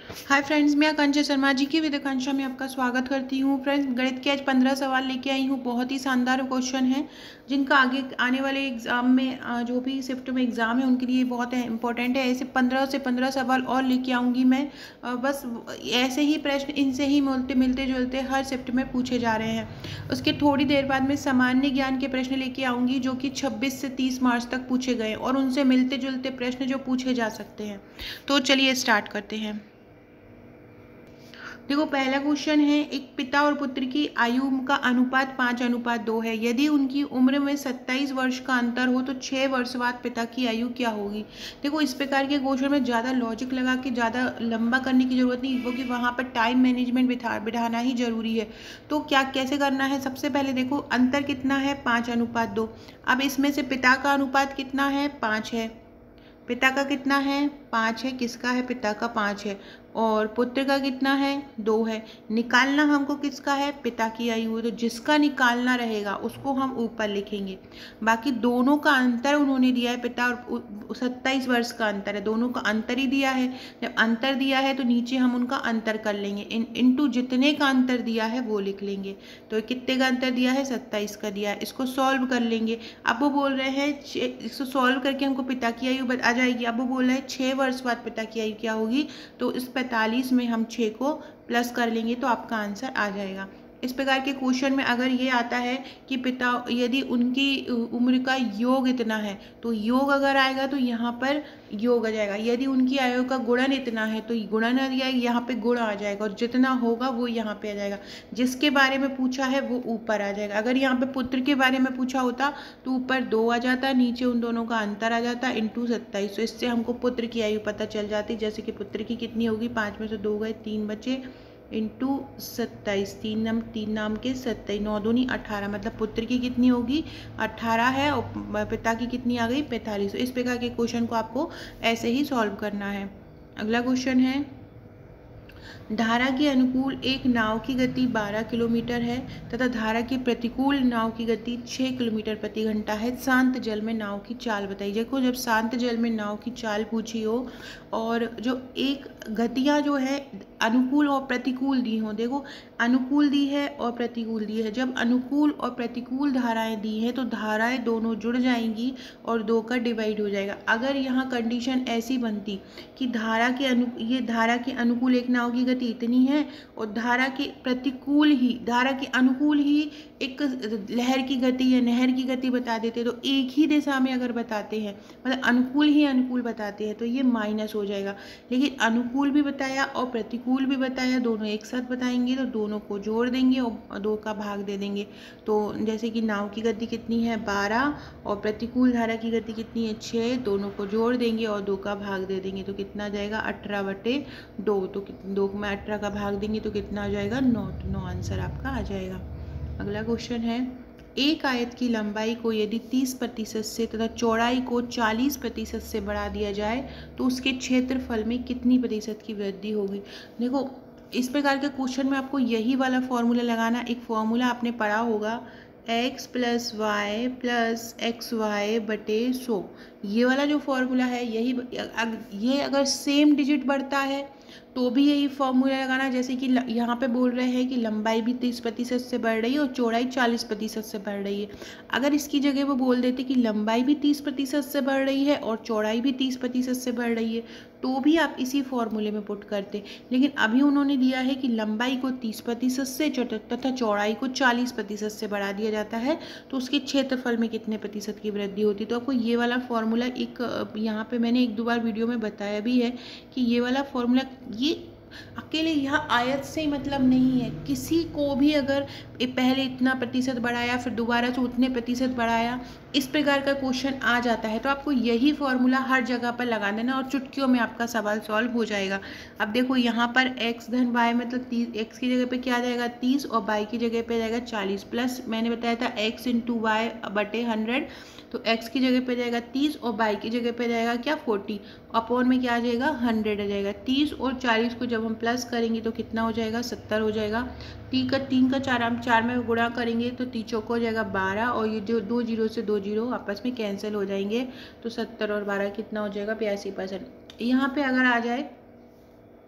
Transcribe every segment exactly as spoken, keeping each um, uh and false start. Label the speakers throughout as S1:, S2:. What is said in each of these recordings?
S1: Hi friends, मैं आकांक्षा शर्मा जी की विद्याकांक्षा में आपका स्वागत करती हूँ। फ्रेंड्स, गणित के आज पंद्रह सवाल लेके आई हूँ। बहुत ही शानदार क्वेश्चन है जिनका आगे आने वाले एग्जाम में अ, जो भी शिफ्ट में एग्जाम है उनके लिए बहुत इंपॉर्टेंट है। ऐसे पंद्रह से पंद्रह सवाल और लेके आऊँगी मैं। अ, बस ऐसे ही प्रश्न इनसे ही मिलते मिलते जुलते हर शिफ्ट में पूछे जा रहे हैं। उसके थोड़ी देर बाद में सामान्य ज्ञान के प्रश्न लेके आऊँगी जो कि छब्बीस से तीस मार्च तक पूछे गए और उनसे मिलते जुलते प्रश्न जो पूछे जा सकते हैं। तो चलिए स्टार्ट करते हैं। देखो, पहला क्वेश्चन है, एक पिता और पुत्र की आयु का अनुपात पाँच अनुपात दो है। यदि उनकी उम्र में सत्ताईस वर्ष का अंतर हो तो छः वर्ष बाद पिता की आयु क्या होगी। देखो, इस प्रकार के क्वेश्चन में ज़्यादा लॉजिक लगा के ज़्यादा लंबा करने की जरूरत नहीं, क्योंकि वहाँ पर टाइम मैनेजमेंट बिठा बिठाना ही जरूरी है। तो क्या कैसे करना है, सबसे पहले देखो अंतर कितना है, पाँच अनुपात दो। अब इसमें से पिता का अनुपात कितना है, पाँच है। पिता का कितना है, पाँच है। किसका है, पिता का पाँच है। और पुत्र का कितना है, दो है। निकालना हमको किसका है, पिता की आयु। तो जिसका निकालना रहेगा उसको हम ऊपर लिखेंगे। बाकी दोनों का अंतर उन्होंने दिया है, पिता और सत्ताईस वर्ष का अंतर है, दोनों का अंतर ही दिया है। जब अंतर दिया है तो नीचे हम उनका अंतर कर लेंगे, इन इंटू जितने का अंतर दिया है वो लिख लेंगे। तो कितने का अंतर दिया है, सत्ताईस का दिया है। इसको सॉल्व कर लेंगे। अब वो बोल रहे हैं, इसको सॉल्व करके हमको पिता की आयु आ जाएगी। अब वो बोल रहे हैं छः वर्ष बाद पिता की आयु क्या होगी। तो इस पैंतालीस में हम छः को प्लस कर लेंगे तो आपका आंसर आ जाएगा। इस प्रकार के क्वेश्चन में अगर ये आता है कि पिता यदि उनकी उम्र का योग इतना है तो योग अगर आएगा तो यहाँ पर योग आ जाएगा। यदि उनकी आयु का गुणन इतना है तो गुणन आ जाएगा, यहाँ पे गुण आ जाएगा और जितना होगा वो यहाँ पे आ जाएगा। जिसके बारे में पूछा है वो ऊपर आ जाएगा। अगर यहाँ पे पुत्र के बारे में पूछा होता तो ऊपर दो आ जाता, नीचे उन दोनों का अंतर आ जाता इंटू सत्ताईस। तो इससे हमको पुत्र की आयु पता चल जाती, जैसे कि पुत्र की कितनी होगी, पाँच में से दो गए, तीन बचे, इंटू सत्ताईस। तीन नाम तीन नाम के सत्ताईस, नौ दूनी अठारह, मतलब पुत्र की कितनी होगी, अठारह है, और पिता की कितनी आ गई, पैंतालीस। इस प्रकार के क्वेश्चन को आपको ऐसे ही सॉल्व करना है। अगला क्वेश्चन है, धारा के अनुकूल एक नाव की गति बारह किलोमीटर है तथा धारा के प्रतिकूल नाव की गति छः किलोमीटर प्रति घंटा है। शांत जल में नाव की चाल बताइए। देखो, जब शांत जल में नाव की चाल पूछी हो और जो एक गतियाँ जो है अनुकूल और प्रतिकूल दी हो, देखो अनुकूल दी है और प्रतिकूल दी है। जब अनुकूल और प्रतिकूल धाराएं दी हैं तो धाराएं दोनों जुड़ जाएंगी और दो का डिवाइड हो जाएगा। अगर यहाँ कंडीशन ऐसी बनती कि धारा के अनु ये धारा के अनुकूल एक नाव की गति इतनी है और धारा के प्रतिकूल ही धारा के अनुकूल ही एक लहर की गति या नहर की गति बता देते, तो एक ही दिशा में अगर बताते हैं, मतलब अनुकूल ही अनुकूल बताते हैं, तो ये माइनस हो जाएगा। लेकिन अनुकूल भी बताया और प्रतिकूल भी बताया, दोनों एक साथ बताएंगे तो दोनों को जोड़ देंगे और दो का भाग दे देंगे। तो जैसे कि नाव की गति कितनी है, बारह, और प्रतिकूल धारा की गति कितनी है, छः, दोनों को जोड़ देंगे और दो का भाग दे देंगे तो कितना आ जाएगा, अठारह बटे दो। तो दो में अठारह का भाग देंगे तो कितना आ जाएगा, नौ। तो नौ आंसर आपका आ जाएगा। अगला क्वेश्चन है, एक आयत की लंबाई को यदि तीस प्रतिशत से तथा चौड़ाई को चालीस प्रतिशत से बढ़ा दिया जाए तो उसके क्षेत्रफल में कितनी प्रतिशत की वृद्धि होगी। देखो, इस प्रकार के क्वेश्चन में आपको यही वाला फॉर्मूला लगाना। एक फॉर्मूला आपने पढ़ा होगा, x plus y plus x y बटे सौ। ये वाला जो फॉर्मूला है, यही ये अगर सेम डिजिट बढ़ता है तो भी यही फॉर्मूला लगाना। जैसे कि यहाँ पे बोल रहे हैं कि लंबाई भी तीस प्रतिशत से बढ़ रही है और चौड़ाई चालीस प्रतिशत से बढ़ रही है। अगर इसकी जगह वो बोल देते कि लंबाई भी तीस प्रतिशत से बढ़ रही है और चौड़ाई भी तीस प्रतिशत से बढ़ रही है, तो भी आप इसी फॉर्मूले में पुट करते। लेकिन अभी उन्होंने दिया है कि लंबाई को तीस प्रतिशत से तथा चौड़ाई को चालीस प्रतिशत से बढ़ा दिया जाता है तो उसके क्षेत्रफल में कितने प्रतिशत की वृद्धि होती है। तो आपको ये वाला फॉर्मूला, एक यहाँ पे मैंने एक दो बार वीडियो में बताया भी है कि ये वाला फॉर्मूला, ये अकेले यहाँ आयत से ही मतलब नहीं है। किसी को भी अगर पहले इतना प्रतिशत बढ़ाया फिर दोबारा से उतने प्रतिशत बढ़ाया, इस प्रकार का क्वेश्चन आ जाता है तो आपको यही फॉर्मूला हर जगह पर लगा देना और चुटकियों में आपका सवाल सॉल्व हो जाएगा। अब देखो, यहाँ पर x धन y मतलब तीस, x की जगह पे क्या आ जाएगा, तीस, और y की जगह पे आ जाएगा चालीस, प्लस मैंने बताया था x इंटू वाई बटे हंड्रेड। तो x की जगह पे जाएगा तीस और y की जगह पे जाएगा क्या, चालीस, अपॉन में क्या आ जाएगा, हंड्रेड आ जाएगा। तीस और चालीस को जब हम प्लस करेंगे तो कितना हो जाएगा, सत्तर हो जाएगा। ती का तीन का चार हम चार में गुणा करेंगे तो तीचों को हो जाएगा बारह, और ये जो दो जीरो से दो जीरो आपस में कैंसिल हो जाएंगे तो सत्तर और बारह कितना हो जाएगा, बयासी परसेंट। यहाँ पे अगर आ जाए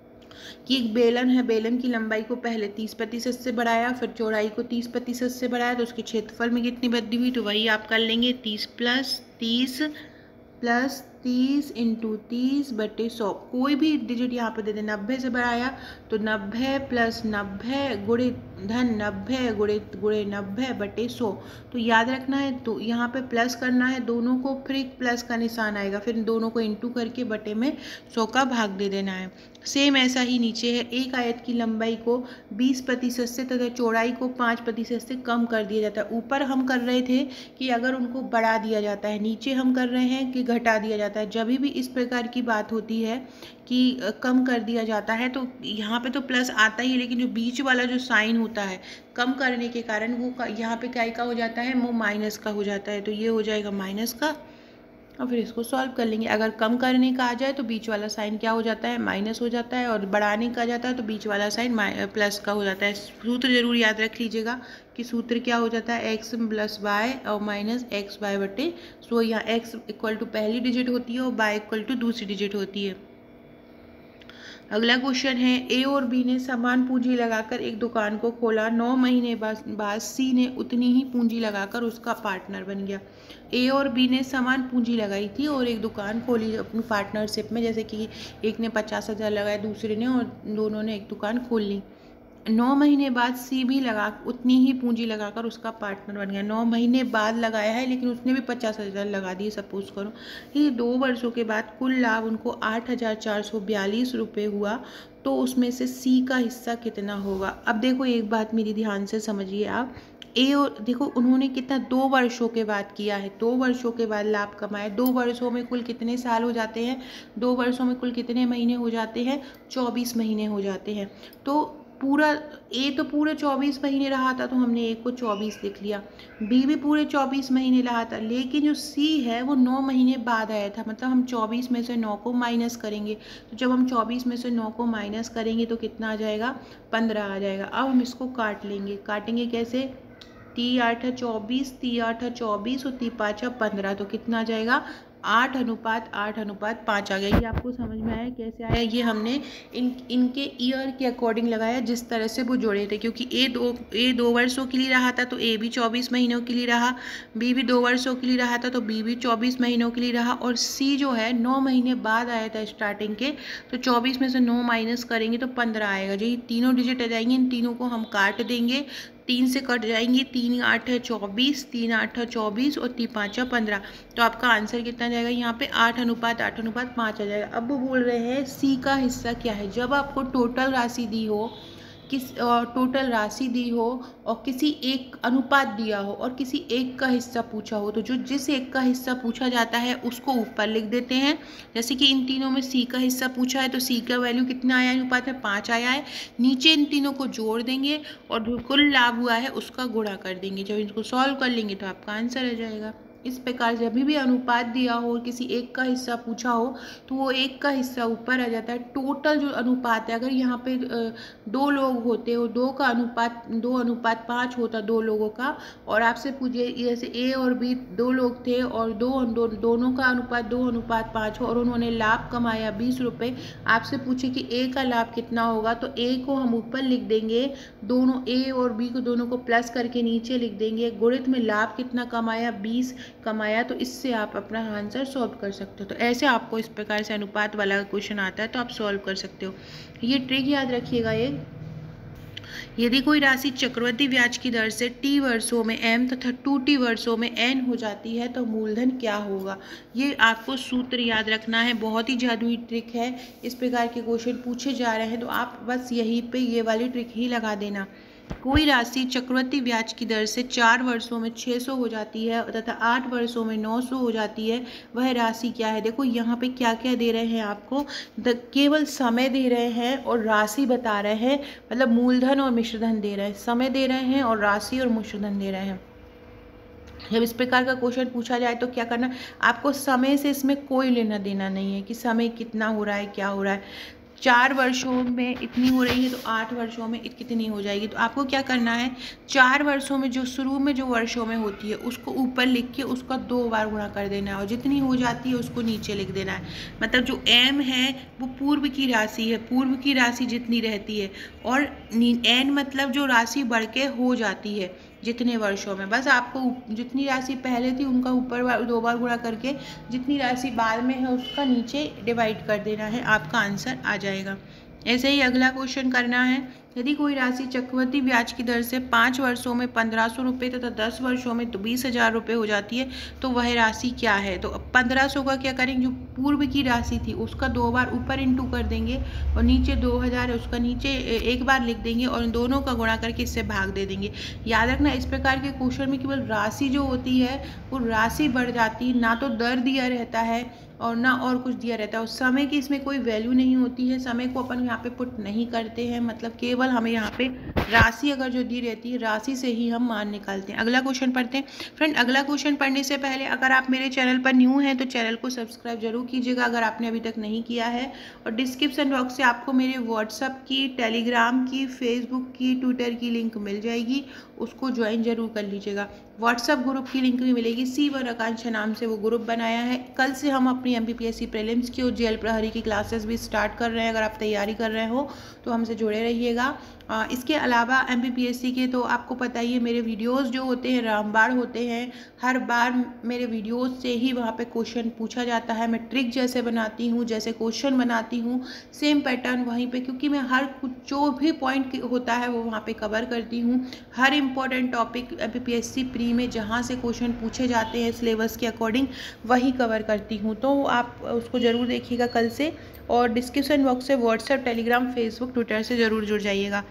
S1: कि एक बेलन है, बेलन की लंबाई को पहले तीस प्रतिशत से बढ़ाया, फिर चौड़ाई को तीस प्रतिशत से बढ़ाया, तो उसके क्षेत्रफल में कितनी वृद्धि हुई, तो वही आप कर लेंगे तीस प्लस तीस प्लस तीस इंटू तीस बटे सौ। कोई भी डिजिट यहाँ पे दे दें, नब्बे से बढ़ाया तो नब्बे प्लस नब्बे गुणित धन नब्बे गुणित गुणे नब्बे बटे सौ। तो याद रखना है, तो यहाँ पे प्लस करना है दोनों को, फिर एक प्लस का निशान आएगा, फिर दोनों को इंटू करके बटे में सौ का भाग दे देना है। सेम ऐसा ही नीचे है, एक आयत की लंबाई को बीस प्रतिशत से तथा चौड़ाई को पाँच प्रतिशत से कम कर दिया जाता है। ऊपर हम कर रहे थे कि अगर उनको बढ़ा दिया जाता है, नीचे हम कर रहे हैं कि घटा दिया जाता है। जब भी इस प्रकार की बात होती है कि कम कर दिया जाता है तो यहाँ पे तो प्लस आता ही है, लेकिन जो बीच वाला जो साइन होता है कम करने के कारण वो यहाँ पे क्या का हो जाता है, वो माइनस का हो जाता है। तो ये हो जाएगा माइनस का, और फिर इसको सॉल्व कर लेंगे। अगर कम करने का आ जाए तो बीच वाला साइन क्या हो जाता है, माइनस हो जाता है, और बढ़ाने का आ जाता है तो बीच वाला साइन प्लस का हो जाता है। सूत्र जरूर याद रख लीजिएगा कि सूत्र क्या हो जाता है, एक्स प्लस वाई और माइनस एक्स वाई बटे सो। यहाँ एक्स इक्वल टू पहली डिजिट होती है और वाई इक्वल टू दूसरी डिजिट होती है। अगला क्वेश्चन है, ए और बी ने समान पूंजी लगाकर एक दुकान को खोला। नौ महीने बाद सी ने उतनी ही पूंजी लगाकर उसका पार्टनर बन गया। ए और बी ने समान पूंजी लगाई थी और एक दुकान खोली अपनी पार्टनरशिप में, जैसे कि एक ने पचास हज़ार लगाया दूसरे ने, और दोनों ने एक दुकान खोल ली। नौ महीने बाद सी भी लगा उतनी ही पूंजी लगाकर उसका पार्टनर बन गया। नौ महीने बाद लगाया है लेकिन उसने भी पचास हज़ार लगा दिए सपोज करो। ये दो वर्षों के बाद कुल लाभ उनको आठ हज़ार चार सौ बयालीस रुपये हुआ, तो उसमें से सी का हिस्सा कितना होगा। अब देखो एक बात मेरी ध्यान से समझिए आप, ए और देखो उन्होंने कितना दो वर्षों के बाद किया है, दो वर्षों के बाद लाभ कमाया। दो वर्षों में कुल कितने साल हो जाते हैं, दो वर्षों में कुल कितने महीने हो जाते हैं, चौबीस महीने हो जाते हैं। तो पूरा ए तो पूरे चौबीस महीने रहा था तो हमने ए को चौबीस लिख लिया, बी भी पूरे चौबीस महीने रहा था, लेकिन जो सी है वो नौ महीने बाद आया था। मतलब हम चौबीस में से नौ को माइनस करेंगे, तो जब हम चौबीस में से नौ को माइनस करेंगे तो कितना आ जाएगा, पंद्रह आ जाएगा। अब हम इसको काट लेंगे, काटेंगे कैसे, ती आठ है चौबीस, ती आठ है चौबीस और ती पाँच है पंद्रह, तो कितना आ जाएगा, आठ अनुपात आठ अनुपात पाँच आ गया। ये आपको समझ में आया कैसे आया, ये हमने इन इनके ईयर के अकॉर्डिंग लगाया जिस तरह से वो जुड़े थे। क्योंकि ए दो ए दो वर्षों के लिए रहा था तो ए भी चौबीस महीनों के लिए रहा, बी भी दो वर्षों के लिए रहा था तो बी भी चौबीस महीनों के लिए रहा, और सी जो है नौ महीने बाद आया था स्टार्टिंग के, तो चौबीस में से नौ माइनस करेंगे तो पंद्रह आएगा। जो ये तीनों डिजिट आ जाएंगे, इन तीनों को हम काट देंगे, तीन से कट जाएंगी, तीन आठ है चौबीस, तीन आठ है चौबीस और तीन पाँच है पंद्रह, तो आपका आंसर कितना जाएगा यहाँ पे, आठ अनुपात आठ अनुपात पाँच आ जाएगा। अब वो बोल रहे हैं सी का हिस्सा क्या है। जब आपको टोटल राशि दी हो, किस टोटल राशि दी हो और किसी एक अनुपात दिया हो और किसी एक का हिस्सा पूछा हो, तो जो जिस एक का हिस्सा पूछा जाता है उसको ऊपर लिख देते हैं। जैसे कि इन तीनों में सी का हिस्सा पूछा है तो सी का वैल्यू कितना आया, अनुपात में पाँच आया है। नीचे इन तीनों को जोड़ देंगे और जो कुल लाभ हुआ है उसका गुणा कर देंगे। जब इसको सॉल्व कर लेंगे तो आपका आंसर आ जाएगा। इस प्रकार से अभी भी अनुपात दिया हो, किसी एक का हिस्सा पूछा हो, तो वो एक का हिस्सा ऊपर आ जाता है। टोटल जो अनुपात है, अगर यहाँ पे दो लोग होते हो, दो का अनुपात दो अनुपात पाँच होता दो लोगों का, और आपसे पूछे जैसे ए और बी दो लोग थे और दो, दो दोनों का अनुपात दो अनुपात पाँच हो और उन्होंने लाभ कमाया बीस रुपये, आपसे पूछे कि ए का लाभ कितना होगा, तो ए को हम ऊपर लिख देंगे, दोनों ए और बी को दोनों को प्लस करके नीचे लिख देंगे। गुणित में लाभ कितना कमाया, बीस कमाया, तो इससे आप अपना आंसर सॉल्व कर सकते हो। तो ऐसे आपको इस प्रकार से अनुपात वाला क्वेश्चन आता है तो आप सॉल्व कर सकते हो। ये ट्रिक याद रखिएगा। ये यदि कोई राशि चक्रवृद्धि ब्याज की दर से टी वर्षों में एम तथा टू टी वर्षों में एन हो जाती है तो मूलधन क्या होगा। ये आपको सूत्र याद रखना है, बहुत ही जादुई ट्रिक है। इस प्रकार के क्वेश्चन पूछे जा रहे हैं तो आप बस यहीं पे ये वाली ट्रिक ही लगा देना। कोई राशि चक्रवृद्धि ब्याज की दर से चार वर्षों में छः सौ हो जाती है तथा आठ वर्षों में नौ सौ हो जाती है, वह राशि क्या है। देखो यहाँ पे क्या क्या दे रहे हैं आपको, केवल समय दे रहे हैं और राशि बता रहे हैं, मतलब मूलधन और मिश्रधन दे रहे हैं। समय दे रहे हैं और राशि और मिश्रधन दे रहे हैं। जब इस प्रकार का क्वेश्चन पूछा जाए तो क्या करना, आपको समय से इसमें कोई लेना देना नहीं है कि समय कितना हो रहा है क्या हो रहा है। चार वर्षों में इतनी हो रही है तो आठ वर्षों में कितनी हो जाएगी। तो आपको क्या करना है, चार वर्षों में जो शुरू में जो वर्षों में होती है उसको ऊपर लिख के उसका दो बार गुणा कर देना है और जितनी हो जाती है उसको नीचे लिख देना है। मतलब जो एम है वो पूर्व की राशि है, पूर्व की राशि जितनी रहती है, और एन मतलब जो राशि बढ़ के हो जाती है जितने वर्षों में। बस आपको जितनी राशि पहले थी उनका ऊपर दो बार गुणा करके जितनी राशि बाद में है उसका नीचे डिवाइड कर देना है, आपका आंसर आ जाएगा। ऐसे ही अगला क्वेश्चन करना है। यदि कोई राशि चक्रवृद्धि ब्याज की दर से पाँच वर्षों में पंद्रह सौ रुपये तथा दस वर्षों में तो बीस हज़ार रुपये हो जाती है तो वह राशि क्या है। तो अब पंद्रह सौ का क्या करेंगे, जो पूर्व की राशि थी उसका दो बार ऊपर इंटू कर देंगे और नीचे दो हज़ार है उसका नीचे एक बार लिख देंगे और इन दोनों का गुणा करके इससे भाग दे देंगे। याद रखना इस प्रकार के क्वेश्चन में केवल राशि जो होती है वो राशि बढ़ जाती है, ना तो दर दिया रहता है और ना और कुछ दिया रहता है। उस समय की इसमें कोई वैल्यू नहीं होती है, समय को अपन यहाँ पे पुट नहीं करते हैं, मतलब केवल हमें यहाँ पे राशि अगर जो दी रहती है राशि से ही हम मान निकालते हैं। अगला क्वेश्चन पढ़ते हैं। फ्रेंड, अगला क्वेश्चन पढ़ने से पहले अगर आप मेरे चैनल पर न्यू हैं तो चैनल को सब्सक्राइब जरूर कीजिएगा अगर आपने अभी तक नहीं किया है, और डिस्क्रिप्शन बॉक्स से आपको मेरे व्हाट्सअप की, टेलीग्राम की, फेसबुक की, ट्विटर की लिंक मिल जाएगी, उसको ज्वाइन जरूर कर लीजिएगा। व्हाट्सअप ग्रुप की लिंक भी मिलेगी, सी वन आकांक्षा नाम से वो ग्रुप बनाया है। कल से हम अपनी M P P S C prelims की और जेएल प्रहरी की क्लासेस भी स्टार्ट कर रहे हैं। अगर आप तैयारी कर रहे हो तो हमसे जुड़े रहिएगा। इसके अलावा M P P S C के तो आपको पता ही है मेरे वीडियोस जो होते हैं रामबाण होते हैं, हर बार मेरे वीडियोस से ही वहाँ पे क्वेश्चन पूछा जाता है। मैं ट्रिक जैसे बनाती हूँ, जैसे क्वेश्चन बनाती हूँ, सेम पैटर्न वहीं पे, क्योंकि मैं हर कुछ जो भी पॉइंट होता है वो वहाँ पे कवर करती हूँ। हर important topic M P P S C pre में जहाँ से क्वेश्चन पूछे जाते हैं सिलेबस के अकॉर्डिंग वही कवर करती हूँ। तो आप उसको ज़रूर देखिएगा कल से, और डिस्क्रिप्शन बॉक्स से व्हाट्सएप, टेलीग्राम, फेसबुक, ट्विटर से ज़रूर जुड़ जाइएगा।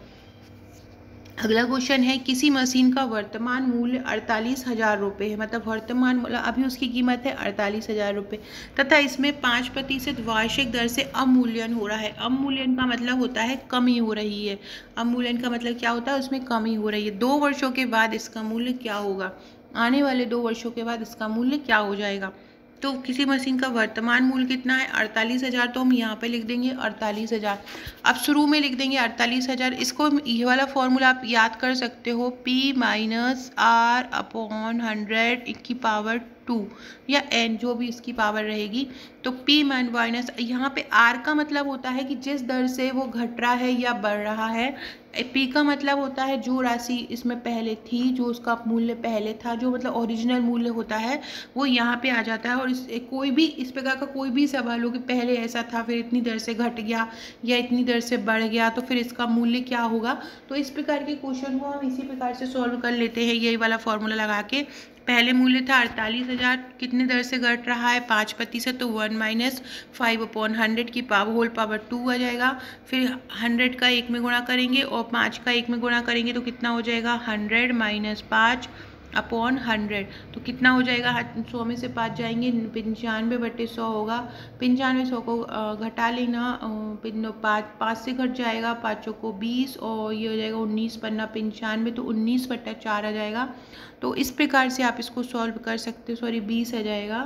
S1: अगला क्वेश्चन है, किसी मशीन का वर्तमान मूल्य अड़तालीस हजार रुपये है, मतलब वर्तमान मतलब अभी उसकी कीमत है अड़तालीस हजार रुपये, तथा इसमें पाँच प्रतिशत वार्षिक दर से अवमूल्यन हो रहा है। अवमूल्यन का मतलब होता है कमी हो रही है। अवमूल्यन का मतलब क्या होता है, उसमें कमी हो रही है। दो वर्षों के बाद इसका मूल्य क्या होगा, आने वाले दो वर्षों के बाद इसका मूल्य क्या हो जाएगा। तो किसी मशीन का वर्तमान मूल्य कितना है, अड़तालीस हज़ार, तो हम यहाँ पे लिख देंगे अड़तालीस हज़ार। अब शुरू में लिख देंगे अड़तालीस हज़ार। इसको ये वाला फॉर्मूला आप याद कर सकते हो, P minus R upon hundred की पावर टू या एन, जो भी इसकी पावर रहेगी। तो P माइनस यहाँ पे R का मतलब होता है कि जिस दर से वो घट रहा है या बढ़ रहा है। P का मतलब होता है जो राशि इसमें पहले थी, जो उसका मूल्य पहले था, जो मतलब ओरिजिनल मूल्य होता है वो यहाँ पे आ जाता है। और इस कोई भी इस प्रकार का कोई भी सवाल हो कि पहले ऐसा था फिर इतनी दर से घट गया या इतनी दर से बढ़ गया तो फिर इसका मूल्य क्या होगा, तो इस प्रकार के क्वेश्चन को हम इसी प्रकार से सॉल्व कर लेते हैं, यही वाला फॉर्मूला लगा के। पहले मूल्य था अड़तालीस हज़ार, कितने दर से घट रहा है, पाँच प्रतिशत, तो one minus five upon hundred की पावर होल पावर टू आ जाएगा। फिर हंड्रेड का एक में गुणा करेंगे और पाँच का एक में गुणा करेंगे तो कितना हो जाएगा, हंड्रेड माइनस पाँच अपॉन हंड्रेड, तो कितना हो जाएगा, सौ में से पाँच जाएंगे, पंचानवे बटे सौ होगा। पंचानवे सौ को घटा लेना, पाँच पाँच से घट जाएगा, पाँचों को बीस और ये हो जाएगा उन्नीस, पन्ना पंचानवे, तो उन्नीस बटा चार आ जाएगा। तो इस प्रकार से आप इसको सॉल्व कर सकते हो, सॉरी बीस आ जाएगा।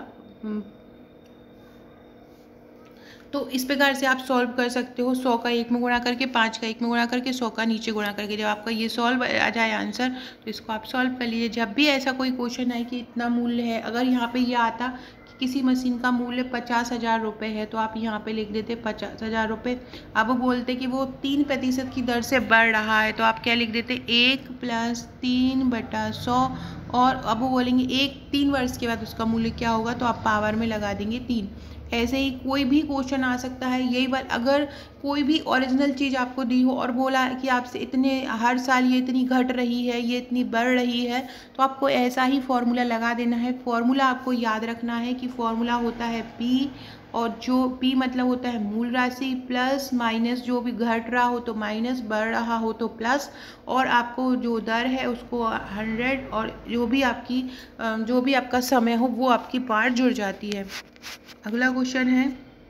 S1: तो इस प्रकार से आप सॉल्व कर सकते हो, सौ का एक में गुणा करके, पाँच का एक में गुणा करके, सौ का नीचे गुणा करके। जब आपका ये सॉल्व आ जाए आंसर तो इसको आप सॉल्व कर लीजिए। जब भी ऐसा कोई क्वेश्चन आए कि इतना मूल्य है, अगर यहाँ पे ये आता कि किसी मशीन का मूल्य पचास हज़ार रुपये है तो आप यहाँ पे लिख देते पचास हज़ार रुपये। अब वो बोलते कि वो तीन प्रतिशत की दर से बढ़ रहा है तो आप क्या लिख देते, एक प्लस तीन बटा सौ, और अब वो बोलेंगे एक तीन वर्ष के बाद उसका मूल्य क्या होगा, तो आप पावर में लगा देंगे तीन। ऐसे ही कोई भी क्वेश्चन आ सकता है। यही बात, अगर कोई भी ओरिजिनल चीज़ आपको दी हो और बोला कि आपसे इतने हर साल ये इतनी घट रही है, ये इतनी बढ़ रही है, तो आपको ऐसा ही फॉर्मूला लगा देना है। फॉर्मूला आपको याद रखना है कि फॉर्मूला होता है P, और जो P मतलब होता है मूल राशि, प्लस माइनस, जो भी घट रहा हो तो माइनस, बढ़ रहा हो तो प्लस, और आपको जो दर है उसको हंड्रेड, और जो भी आपकी जो भी आपका समय हो वो आपकी पार्ट जुड़ जाती है। अगला क्वेश्चन है,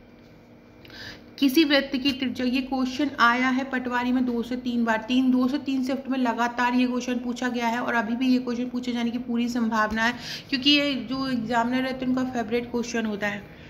S1: किसी वृत्त की त्रिज्या, ये क्वेश्चन आया है पटवारी में दो से तीन बार, तीन दो से तीन शिफ्ट में लगातार ये क्वेश्चन पूछा गया है और अभी भी ये क्वेश्चन पूछे जाने की पूरी संभावना है, क्योंकि ये जो एग्जामिनर रहते हैं उनका फेवरेट क्वेश्चन होता है।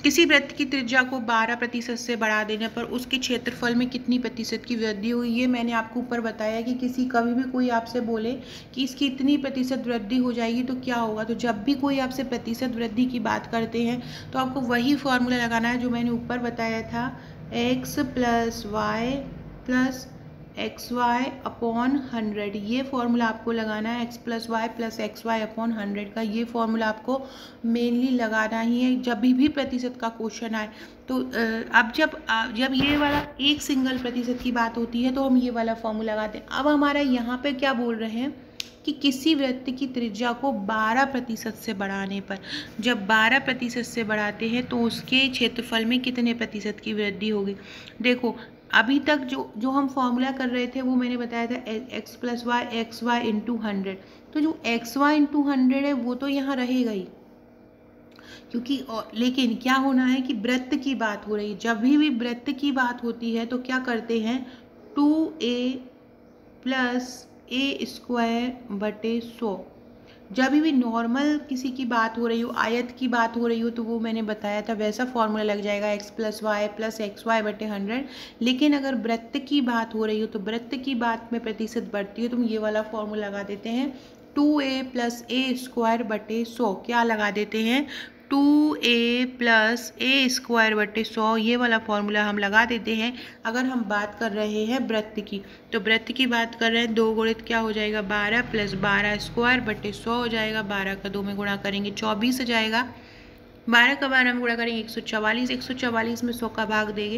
S1: किसी वृत्त की त्रिज्या को बारह प्रतिशत से बढ़ा देने पर उसके क्षेत्रफल में कितनी प्रतिशत की वृद्धि हुई। ये मैंने आपको ऊपर बताया कि किसी कभी भी कोई आपसे बोले कि इसकी इतनी प्रतिशत वृद्धि हो जाएगी तो क्या होगा। तो जब भी कोई आपसे प्रतिशत वृद्धि की बात करते हैं तो आपको वही फॉर्मूला लगाना है जो मैंने ऊपर बताया था, x plus y plus x y upon hundred. ये फॉर्मूला आपको लगाना है, x plus y plus x y upon hundred का। ये फॉर्मूला आपको मेनली लगाना ही है जब भी, भी प्रतिशत का क्वेश्चन आए। तो अब जब जब ये वाला एक सिंगल प्रतिशत की बात होती है तो हम ये वाला फॉर्मूला लगाते हैं। अब हमारा यहाँ पे क्या बोल रहे हैं कि किसी वृत्त की त्रिज्या को बारह प्रतिशत से बढ़ाने पर, जब बारह प्रतिशत से बढ़ाते हैं तो उसके क्षेत्रफल में कितने प्रतिशत की वृद्धि होगी। देखो अभी तक जो जो हम फॉर्मूला कर रहे थे वो मैंने बताया था x plus y x y into hundred. तो जो एक्स वाई इंटू हंड्रेड है वो तो यहाँ रहेगा ही, क्योंकि और, लेकिन क्या होना है कि वृत्त की बात हो रही है। जब भी भी वृत्त की बात होती है तो क्या करते हैं, two a plus a square बटे सौ। जब भी नॉर्मल किसी की बात हो रही हो, आयत की बात हो रही हो, तो वो मैंने बताया था वैसा फॉर्मूला लग जाएगा, x plus y plus x y बटे हंड्रेड। लेकिन अगर वृत्त की बात हो रही हो तो वृत्त की बात में प्रतिशत बढ़ती है तो हम ये वाला फॉर्मूला लगा देते हैं, two a plus a square बटे सौ। क्या लगा देते हैं, two a plus a square बटे सौ। ये वाला फॉर्मूला हम लगा देते हैं अगर हम बात कर रहे हैं वृत्त की। तो वृत्त की बात कर रहे हैं, दो गुणित क्या हो जाएगा, बारह प्लस बारह स्क्वायर बटे सौ हो जाएगा। बारह का दो में गुणा करेंगे चौबीस हो जाएगा। बारह का बारह में गुणा करेंगे एक सौ चवालीस, एक सौ चवालीस में सौ का भाग देंगे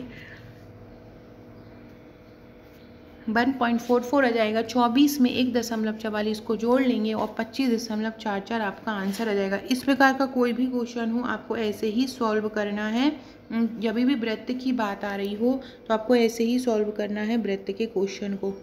S1: वन पॉइंट फोर फोर आ जाएगा। चौबीस में एक दशमलव चवालीस को जोड़ लेंगे और पच्चीस दशमलव चार चार आपका आंसर आ जाएगा। इस प्रकार का कोई भी क्वेश्चन हो आपको ऐसे ही सॉल्व करना है। जब भी वृत्त की बात आ रही हो तो आपको ऐसे ही सॉल्व करना है वृत्त के क्वेश्चन को।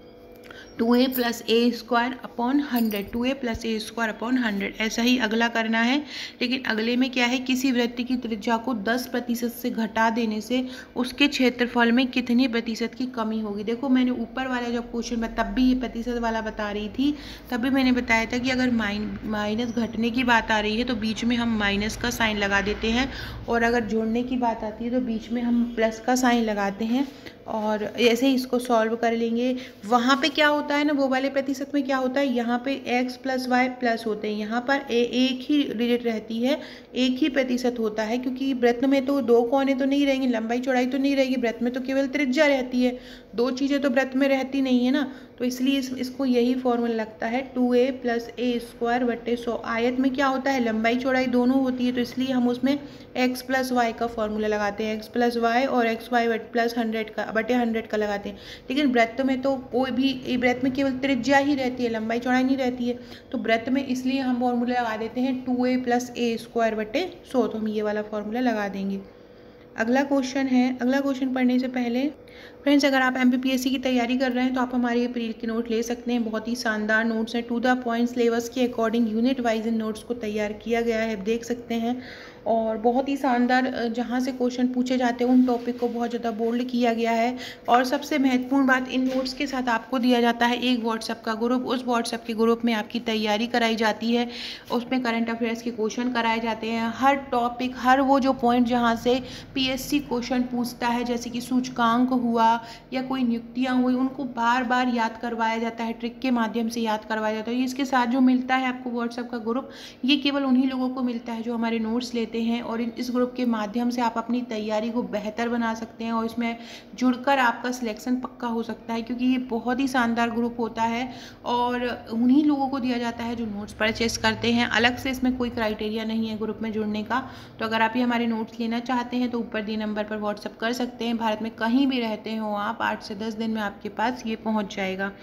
S1: Two a plus a square upon hundred, two a plus a square upon hundred, ऐसा ही अगला करना है। लेकिन अगले में क्या है, किसी वृत्त की त्रिज्या को दस प्रतिशत से घटा देने से उसके क्षेत्रफल में कितने प्रतिशत की कमी होगी। देखो मैंने ऊपर वाला जब क्वेश्चन में तब भी ये प्रतिशत वाला बता रही थी, तब भी मैंने बताया था कि अगर माइन माइनस घटने की बात आ रही है तो बीच में हम माइनस का साइन लगा देते हैं, और अगर जोड़ने की बात आती है तो बीच में हम प्लस का साइन लगाते हैं, और ऐसे ही इसको सॉल्व कर लेंगे। वहाँ पे क्या होता है ना, वो वाले प्रतिशत में क्या होता है, यहाँ पे x प्लस वाई प्लस होते हैं, यहाँ पर ए एक ही डिजिट रहती है, एक ही प्रतिशत होता है, क्योंकि वृत्त में तो दो कोने तो नहीं रहेंगे, लंबाई चौड़ाई तो नहीं रहेगी, वृत्त में तो केवल त्रिज्या रहती है, दो चीज़ें तो वृत्त में रहती नहीं है ना। तो इसलिए इस, इसको यही फॉर्मूला लगता है, two a plus a square बटे सौ। आयत में क्या होता है, लंबाई चौड़ाई दोनों होती है, तो इसलिए हम उसमें x प्लस वाई का फॉर्मूला लगाते हैं, x प्लस वाई और एक्स वाई प्लस हंड्रेड का बटे हंड्रेड का लगाते हैं। लेकिन वृत्त में तो कोई भी, वृत्त में केवल त्रिज्या ही रहती है, लंबाई चौड़ाई नहीं रहती है, तो वृत्त में इसलिए हम फॉर्मूला लगा देते हैं two a plus a square बटे सौ। तो हम ये वाला फॉर्मूला लगा देंगे। अगला क्वेश्चन है, अगला क्वेश्चन पढ़ने से पहले फ्रेंड्स, अगर आप एमपीपीएससी की तैयारी कर रहे हैं तो आप हमारे ये प्री के नोट ले सकते हैं। बहुत ही शानदार नोट्स हैं, टू द पॉइंट सिलेबस के अकॉर्डिंग यूनिट वाइज इन नोट्स को तैयार किया गया है, देख सकते हैं। और बहुत ही शानदार, जहाँ से क्वेश्चन पूछे जाते हैं उन टॉपिक को बहुत ज़्यादा बोल्ड किया गया है। और सबसे महत्वपूर्ण बात, इन नोट्स के साथ आपको दिया जाता है एक व्हाट्सएप का ग्रुप। उस व्हाट्सएप के ग्रुप में आपकी तैयारी कराई जाती है, उसमें करंट अफेयर्स के क्वेश्चन कराए जाते हैं। हर टॉपिक, हर वो जो पॉइंट जहाँ से पीएससी क्वेश्चन पूछता है, जैसे कि सूचकांक हुआ या कोई नियुक्तियाँ हुई, उनको बार बार याद करवाया जाता है, ट्रिक के माध्यम से याद करवाया जाता है। इसके साथ जो मिलता है आपको व्हाट्सएप का ग्रुप, ये केवल उन्हीं लोगों को मिलता है जो हमारे नोट्स लेते हैं, और इस ग्रुप के माध्यम से आप अपनी तैयारी को बेहतर बना सकते हैं और इसमें जुड़कर आपका सिलेक्शन पक्का हो सकता है, क्योंकि ये बहुत ही शानदार ग्रुप होता है और उन्हीं लोगों को दिया जाता है जो नोट्स परचेस करते हैं। अलग से इसमें कोई क्राइटेरिया नहीं है ग्रुप में जुड़ने का। तो अगर आप ये हमारे नोट्स लेना चाहते हैं तो ऊपर दिए नंबर पर व्हाट्सअप कर सकते हैं। भारत में कहीं भी रहते हो आप, आठ से दस दिन में आपके पास ये पहुंच जाएगा।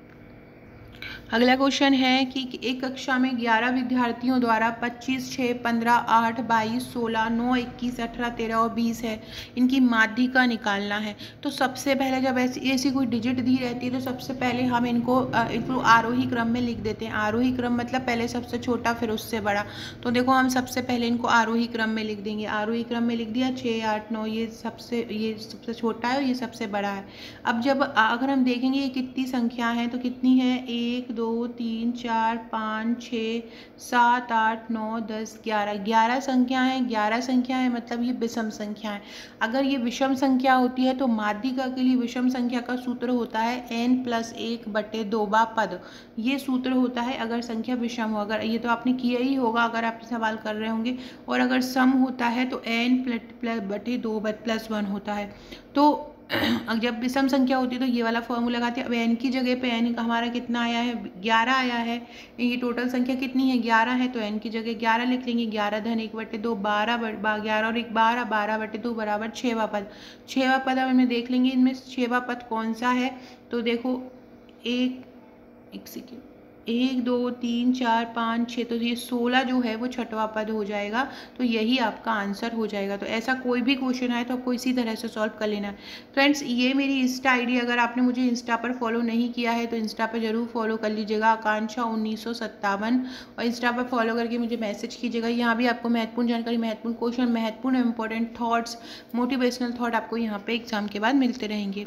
S1: अगला क्वेश्चन है कि एक कक्षा में ग्यारह विद्यार्थियों द्वारा पच्चीस, छः, पंद्रह, आठ, बाईस, सोलह, नौ, इक्कीस, अठारह, तेरह और बीस है, इनकी माध्यिका निकालना है। तो सबसे पहले जब ऐसी ऐसी कोई डिजिट दी रहती है तो सबसे पहले हम इनको इनको आरोही क्रम में लिख देते हैं। आरोही क्रम मतलब पहले सबसे छोटा फिर उससे बड़ा। तो देखो हम सबसे पहले इनको आरोही क्रम में लिख देंगे। आरोही क्रम में लिख दिया, छः, आठ, नौ, ये सबसे ये सबसे छोटा है और ये सबसे बड़ा है। अब जब अगर हम देखेंगे ये कितनी संख्या है तो कितनी है, एक, दो तीन चार पाँच छः सात आठ नौ दस ग्यारह ग्यारह संख्या है। ग्यारह संख्या है मतलब ये विषम संख्या है। अगर ये विषम संख्या होती है तो माध्यिका के लिए विषम संख्या का सूत्र होता है एन प्लस एक बटे दो बा पद। ये सूत्र होता है अगर संख्या विषम हो। अगर ये तो आपने किया ही होगा अगर आप सवाल कर रहे होंगे। और अगर सम होता है तो एन प्लस प्लस बटे दो प्लस वन होता है। तो जब विषम संख्या होती है तो ये वाला फॉर्मूला लगाते हैं। अब एन की जगह पे एन का हमारा कितना आया है, ग्यारह आया है। ये टोटल संख्या कितनी है, ग्यारह है, तो एन की जगह ग्यारह लिख लेंगे। ग्यारह धन एक बटे दो बारह, ग्यारह और एक बारह, बारह बटे दो बराबर छेवा पद। छेवा पद अब हमें देख लेंगे इनमें छेवा पद कौन सा है। तो देखो एक एक सेकेंड एक दो तीन चार पाँच छः, तो ये सोलह जो है वो छठवां पद हो जाएगा। तो यही आपका आंसर हो जाएगा। तो ऐसा कोई भी क्वेश्चन आए तो आपको इसी तरह से सॉल्व कर लेना है। फ्रेंड्स ये मेरी इंस्टा आईडी, अगर आपने मुझे इंस्टा पर फॉलो नहीं किया है तो इंस्टा पर जरूर फॉलो कर लीजिएगा, आकांक्षा उन्नीस सौ सत्तावन। और इंस्टा पर फॉलो करके मुझे मैसेज कीजिएगा। यहाँ भी आपको महत्वपूर्ण जानकारी, महत्वपूर्ण क्वेश्चन, महत्वपूर्ण इंपॉर्टेंट थॉट्स, मोटिवेशनल थॉट आपको यहाँ पे एग्जाम के बाद मिलते रहेंगे।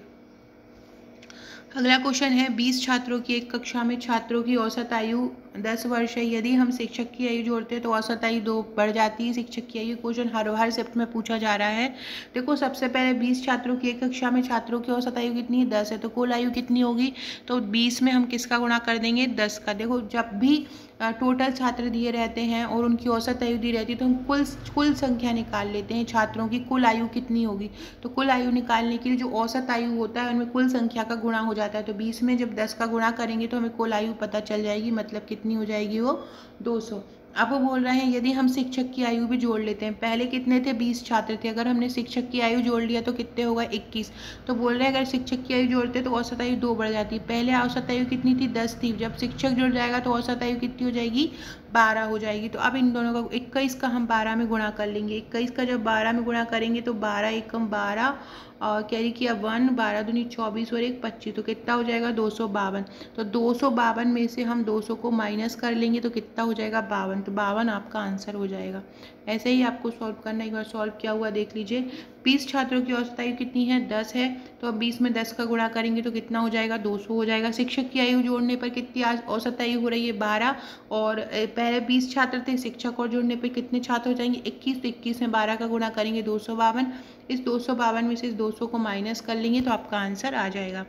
S1: अगला क्वेश्चन है, बीस छात्रों की एक कक्षा में छात्रों की औसत आयु दस वर्ष है। यदि हम शिक्षक की आयु जोड़ते हैं तो औसत आयु दो बढ़ जाती है शिक्षक की आयु। क्वेश्चन हर हर शिफ्ट में पूछा जा रहा है। देखो सबसे पहले बीस छात्रों की एक कक्षा में छात्रों की औसत आयु कितनी है, दस है। तो कुल आयु कितनी होगी, तो बीस में हम किसका गुणा कर देंगे, दस का। देखो जब भी टोटल छात्र दिए रहते हैं और उनकी औसत आयु दी रहती है तो हम कुल कुल संख्या निकाल लेते हैं छात्रों की, कुल आयु कितनी होगी। तो कुल आयु निकालने के लिए जो औसत आयु होता है उनमें कुल संख्या का गुणा हो जाता है। तो बीस में जब दस का गुणा करेंगे तो हमें कुल आयु पता चल जाएगी, मतलब कितनी हो जाएगी वो दो सौ। अब वो बोल रहे हैं यदि हम शिक्षक की आयु भी जोड़ लेते हैं, पहले कितने थे, बीस छात्र थे, अगर हमने शिक्षक की आयु जोड़ लिया तो कितने होगा, इक्कीस। तो बोल रहे हैं अगर शिक्षक की आयु जोड़ते तो औसत आयु दो बढ़ जाती। पहले औसत आयु कितनी थी, दस थी, जब शिक्षक जुड़ जाएगा तो औसत आयु कितनी हो जाएगी, बारह हो जाएगी। तो अब इन दोनों का इक्कीस का हम बारह में गुणा कर लेंगे। इक्कीस का जब बारह में गुणा करेंगे तो बारह एकम बारह और कैरी किया वन, बारह दूनी चौबीस और एक पच्चीस, तो कितना हो जाएगा दो सौ बावन। तो दो सौ बावन में से हम दो सौ को माइनस कर लेंगे तो कितना हो जाएगा, बावन। तो बावन आपका आंसर हो जाएगा। ऐसे ही आपको सॉल्व करना। एक बार सॉल्व किया हुआ देख लीजिए। बीस छात्रों की औसत आयु कितनी है, दस है। तो अब बीस में दस का गुणा करेंगे तो कितना हो जाएगा, दो सौ हो जाएगा। शिक्षक की आयु जोड़ने पर कितनी औसत आयु हो रही है, बारह। और पहले बीस छात्र थे, शिक्षक और जोड़ने पर कितने छात्र हो जाएंगे, इक्कीस। तो इक्कीस में बारह का गुणा करेंगे दो सौ बावन। इस दो सौ बावन में से इस दो सौ को माइनस कर लेंगे तो आपका आंसर आ जाएगा।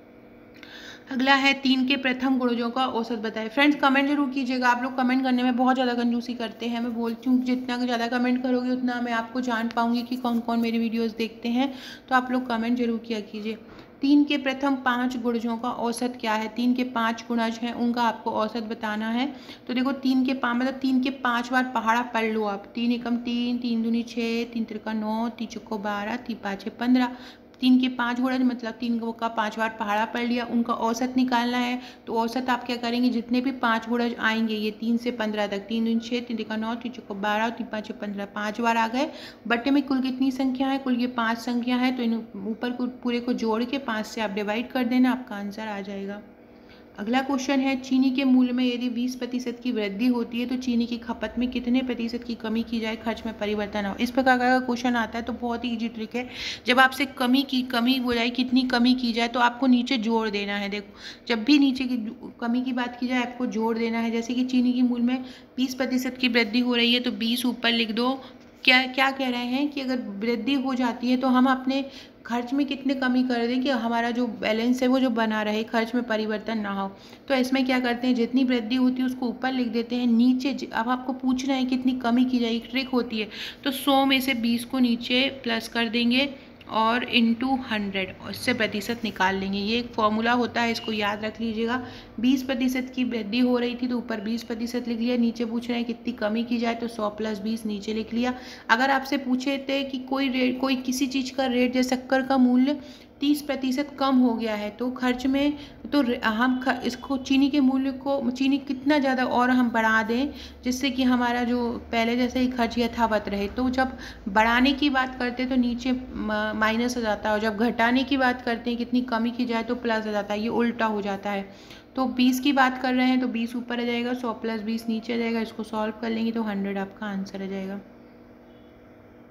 S1: अगला है, तीन के प्रथम गुणजों का औसत बताएं। फ्रेंड्स कमेंट जरूर कीजिएगा। आप लोग कमेंट करने में बहुत ज़्यादा कंजूसी करते हैं। मैं बोलती हूँ जितना ज़्यादा कमेंट करोगे उतना मैं आपको जान पाऊंगी कि कौन कौन मेरी वीडियोस देखते हैं। तो आप लोग कमेंट जरूर किया कीजिए। तीन के प्रथम पांच गुणजों का औसत क्या है, तीन के पांच गुणज हैं उनका आपको औसत बताना है। तो देखो तीन के पाँच मतलब तीन के पांच बार पहाड़ा पढ़ लो आप। तीन एकम तीन, तीन दूनी छः, तीन त्रिका नौ, तीन चौको बारह, तीन पाँचे पंद्रह। तीन के पाँच गुणज मतलब तीन का पाँच बार पहाड़ा पढ़ लिया, उनका औसत निकालना है। तो औसत आप क्या करेंगे, जितने भी पाँच गुणज आएंगे ये तीन से पंद्रह तक, तीन दूनी छः, तीन त्रिका नौ, तीन चौको बारह, तीन पाँचे पंद्रह, पाँच बार आ गए। बटे में कुल कितनी संख्या है, कुल ये पाँच संख्या है। तो इन ऊपर को पूरे को जोड़ के पाँच से आप डिवाइड कर देना, आपका आंसर आ जाएगा। अगला क्वेश्चन है, चीनी के मूल्य में यदि बीस प्रतिशत की वृद्धि होती है तो चीनी की खपत में कितने प्रतिशत की कमी की जाए, खर्च में परिवर्तन हो। इस प्रकार का क्वेश्चन आता है तो बहुत ही इजी ट्रिक है। जब आपसे कमी की कमी हो जाए, कितनी कमी की जाए, तो आपको नीचे जोड़ देना है। देखो जब भी नीचे की कमी की बात की जाए आपको जोड़ देना है। जैसे कि चीनी की मूल्य में बीस प्रतिशत की वृद्धि हो रही है तो बीस ऊपर लिख दो। क्या क्या कह रहे हैं कि अगर वृद्धि हो जाती है तो हम अपने खर्च में कितने कमी कर दें कि हमारा जो बैलेंस है वो जो बना रहे, खर्च में परिवर्तन ना हो। तो इसमें क्या करते हैं, जितनी वृद्धि होती है उसको ऊपर लिख देते हैं, नीचे अब आपको पूछना है कितनी कमी की जाएगी। ट्रिक होती है तो सौ में से बीस को नीचे प्लस कर देंगे और इंटू हंड्रेड, उससे प्रतिशत निकाल लेंगे। ये एक फॉर्मूला होता है, इसको याद रख लीजिएगा। बीस प्रतिशत की वृद्धि हो रही थी तो ऊपर बीस प्रतिशत लिख लिया, नीचे पूछ रहे हैं कितनी कमी की जाए तो सौ प्लस बीस नीचे लिख लिया। अगर आपसे पूछे थे कि कोई रेट, कोई किसी चीज़ का रेट जैसे शक्कर का मूल्य तीस प्रतिशत कम हो गया है तो खर्च में तो हम इसको चीनी के मूल्य को, चीनी कितना ज़्यादा और हम बढ़ा दें जिससे कि हमारा जो पहले जैसे ही खर्च यथावत रहे। तो जब बढ़ाने की बात करते हैं तो नीचे माइनस हो जाता है और जब घटाने की बात करते हैं कितनी कमी की जाए तो प्लस हो जाता है, ये उल्टा हो जाता है। तो बीस की बात कर रहे हैं तो बीस ऊपर आ जाएगा, सौ प्लस बीस नीचे आ जाएगा। इसको सॉल्व कर लेंगे तो हंड्रेड आपका आंसर आ जाएगा।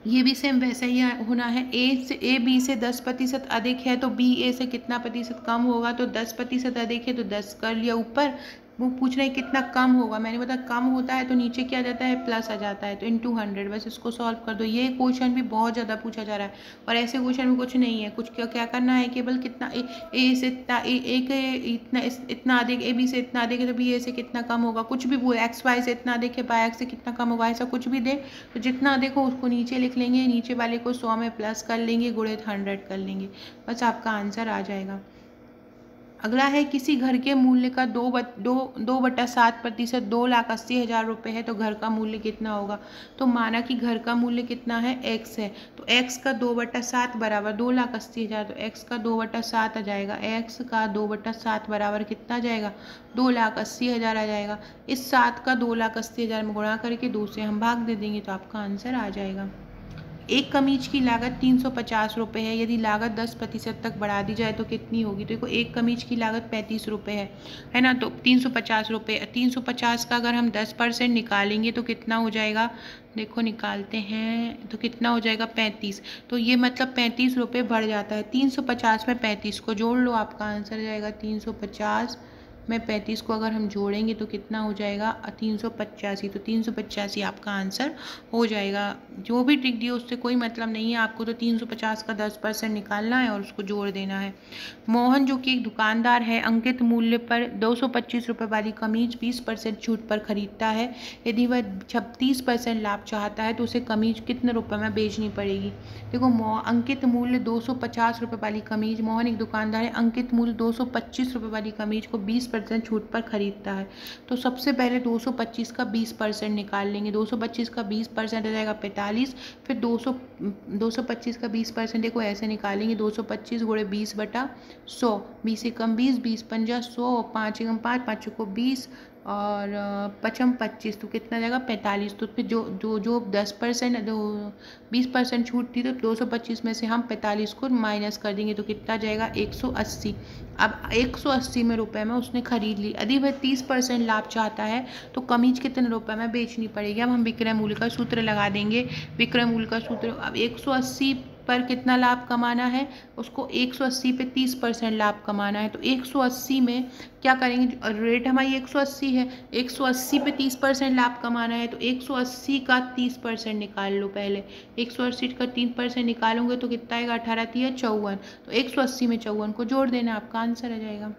S1: ये भी सेम वैसा ही होना है। ए से ए बी से दस प्रतिशत अधिक है तो बी ए से कितना प्रतिशत कम होगा, तो दस प्रतिशत अधिक है तो दस कर लिया ऊपर। वो पूछ रहे हैं कितना कम होगा, मैंने बताया कम होता है तो नीचे क्या आ जाता है, प्लस आ जाता है, तो इन टू हंड्रेड। बस इसको सॉल्व कर दो। ये क्वेश्चन भी बहुत ज़्यादा पूछा जा रहा है और ऐसे क्वेश्चन में कुछ नहीं है, कुछ क्या क्या करना है, केवल कितना ए, ए से इतना ए, ए के इतना इतना अधिक, ए बी से इतना अधिक है तो बी ए से कितना कम होगा, कुछ भी वो एक्स वाई से इतना अधिक है बाई एक्स से कितना कम होगा, ऐसा कुछ भी दे तो जितना अधिक हो उसको नीचे लिख लेंगे, नीचे वाले को सौ में प्लस कर लेंगे, गुणित हंड्रेड कर लेंगे, बस आपका आंसर आ जाएगा। अगला है किसी घर के मूल्य का दो बट दो दो बटा सात प्रतिशत दो लाख अस्सी हज़ार रुपये है तो घर का मूल्य कितना होगा। तो माना कि घर का मूल्य कितना है, एक्स है, तो एक्स का दो बटा सात बराबर दो लाख अस्सी हज़ार, तो एक्स का दो बटा सात आ जाएगा, एक्स का दो बटा सात बराबर कितना आ जाएगा, दो लाख अस्सी हज़ार आ जाएगा। इस सात का दो लाख अस्सी हज़ार में गुणा करके दो से हम भाग दे देंगे तो आपका आंसर आ जाएगा। एक कमीज की लागत तीन सौ पचास रुपये है, यदि लागत दस प्रतिशत तक बढ़ा दी जाए तो कितनी होगी। तो देखो एक कमीज की लागत पैंतीस रुपये है है ना, तो तीन सौ पचास रुपये, तीन सौ पचास का अगर हम दस परसेंट निकालेंगे तो कितना हो जाएगा, देखो निकालते हैं तो कितना हो जाएगा पैंतीस। तो ये मतलब पैंतीस रुपये बढ़ जाता है। तीन सौ पचास में पैंतीस को जोड़ लो, आपका आंसर जाएगा तीन सौ पचास में पैंतीस को अगर हम जोड़ेंगे तो कितना हो जाएगा, तीन सौ पचासी। तो तीन सौ पचासी आपका आंसर हो जाएगा। जो भी ट्रिक दी उससे कोई मतलब नहीं है, आपको तो तीन सौ पचास का दस परसेंट निकालना है और उसको जोड़ देना है। मोहन जो कि एक दुकानदार है, अंकित मूल्य पर दो सौ पच्चीस रुपये वाली कमीज बीस परसेंट छूट पर खरीदता है। यदि वह छत्तीस परसेंट लाभ चाहता है तो उसे कमीज कितने रुपये में बेचनी पड़ेगी। देखो अंकित मूल्य दो सौ पचास रुपये वाली कमीज, मोहन एक दुकानदार है, अंकित मूल्य दो सौ पच्चीस रुपये वाली कमीज को बीस परसेंट छूट पर खरीदता है। तो सबसे पहले दो सौ पच्चीस का बीस परसेंट निकाल लेंगे। दो सौ पच्चीस का बीस परसेंट आ जाएगा पैंतालीस, फिर दो सौ दो सौ पच्चीस का बीस परसेंट देखो ऐसे निकालेंगे, दो सौ पच्चीस गुणे बीस बटा सौ, बीस एकम बीस, बीस पंजा सौ, पाँच एकम पाँच, पाँच को बीस और पचम पच्चीस, तो कितना जाएगा पैंतालीस। तो फिर जो जो जो दस परसेंट दो बीस परसेंट छूट थी तो दो सौ पच्चीस में से हम पैंतालीस को माइनस कर देंगे तो कितना जाएगा एक सौ अस्सी। अब एक सौ अस्सी में रुपए में उसने खरीद ली। यदि वह तीस परसेंट लाभ चाहता है तो कमीज कितने रुपए में बेचनी पड़ेगी। अब हम विक्रय मूल्य का सूत्र लगा देंगे। विक्रय मूल्य का सूत्र, अब एक सौ अस्सी पर कितना लाभ कमाना है, उसको एक सौ अस्सी पे तीस परसेंट लाभ कमाना है। तो एक सौ अस्सी में क्या करेंगे, रेट हमारी एक सौ अस्सी है, एक सौ अस्सी पे तीस परसेंट लाभ कमाना है तो एक सौ अस्सी का तीस परसेंट निकाल लो पहले। एक सौ अस्सी का तीस परसेंट निकालोगे तो कितना आएगा, अठारह तीस चौवन, तो एक सौ अस्सी में चौवन को जोड़ देना, आपका आंसर आ जाएगा।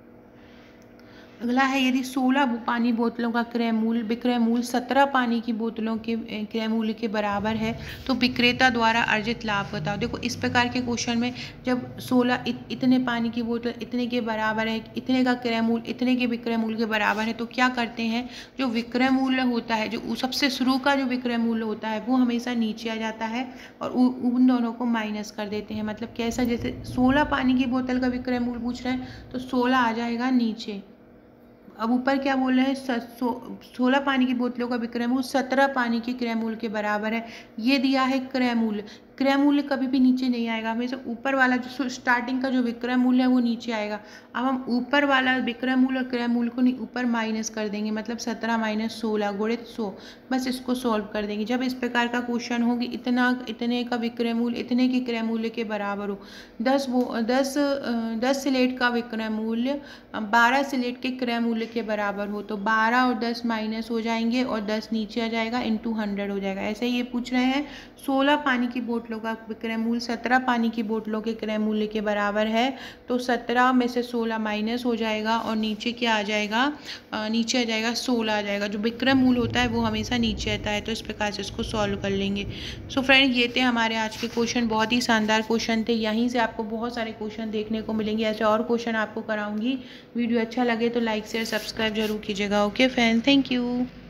S1: अगला है यदि सोलह पानी बोतलों का क्रय मूल्य विक्रय मूल्य सत्रह पानी की बोतलों के क्रय मूल्य के बराबर है तो विक्रेता द्वारा अर्जित लाभ बताओ। देखो इस प्रकार के क्वेश्चन में जब सोलह इत, इतने पानी की बोतल इतने के बराबर है, इतने का क्रय मूल्य इतने के विक्रय मूल्य के बराबर है, तो क्या करते हैं, जो विक्रय मूल्य होता है, जो सबसे शुरू का जो विक्रय मूल्य होता है वो हमेशा नीचे आ जाता है और उन दोनों को माइनस कर देते हैं। मतलब कैसा, जैसे सोलह पानी की बोतल का विक्रय मूल्य पूछ रहे हैं तो सोलह आ जाएगा नीचे। अब ऊपर क्या बोल रहे हैं, सोलह पानी की बोतलों का विक्रय मूल्य सत्रह पानी के क्रय मूल्य के बराबर है। ये दिया है क्रय मूल्य। क्रय मूल्य कभी भी नीचे नहीं आएगा, हमेशा ऊपर वाला जो स्टार्टिंग का जो विक्रय मूल्य है वो नीचे आएगा। अब हम ऊपर वाला विक्रय मूल्य और क्रय मूल्य को ऊपर माइनस कर देंगे, मतलब सत्रह माइनस सोलह गुणित सौ, बस इसको सॉल्व कर देंगे। जब इस प्रकार का क्वेश्चन हो कि इतना इतने का विक्रय मूल्य इतने के क्रय मूल्य के बराबर हो, दस वो दस दस स्लेट का विक्रय मूल्य बारह स्लेट के क्रय मूल्य के बराबर हो, तो बारह और दस माइनस हो जाएंगे और दस नीचे आ जाएगा, इंटू हंड्रेड हो जाएगा। ऐसे ही ये पूछ रहे हैं सोलह पानी की बोतलों का विक्रय मूल्य सत्रह पानी की बोतलों के क्रय मूल्य के बराबर है, तो सत्रह में से सोलह माइनस हो जाएगा और नीचे क्या आ जाएगा, आ, नीचे आ जाएगा सोलह आ जाएगा। जो विक्रय मूल्य होता है वो हमेशा नीचे आता है, तो इस प्रकार से इसको सॉल्व कर लेंगे। सो फ्रेंड, ये थे हमारे आज के क्वेश्चन, बहुत ही शानदार क्वेश्चन थे। यहीं से आपको बहुत सारे क्वेश्चन देखने को मिलेंगे, ऐसे और क्वेश्चन आपको कराऊंगी। वीडियो अच्छा लगे तो लाइक शेयर सब्सक्राइब जरूर कीजिएगा। Okay friend, thank you.